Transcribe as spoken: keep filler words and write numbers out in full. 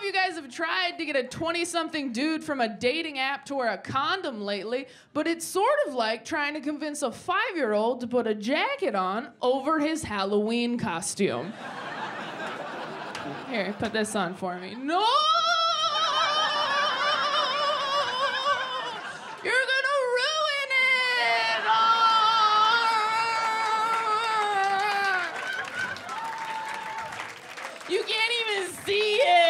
you guys have tried to get a twenty-something dude from a dating app to wear a condom lately, but it's sort of like trying to convince a five-year-old to put a jacket on over his Halloween costume. Here, put this on for me. No! You're gonna ruin it! Oh! You can't even see it!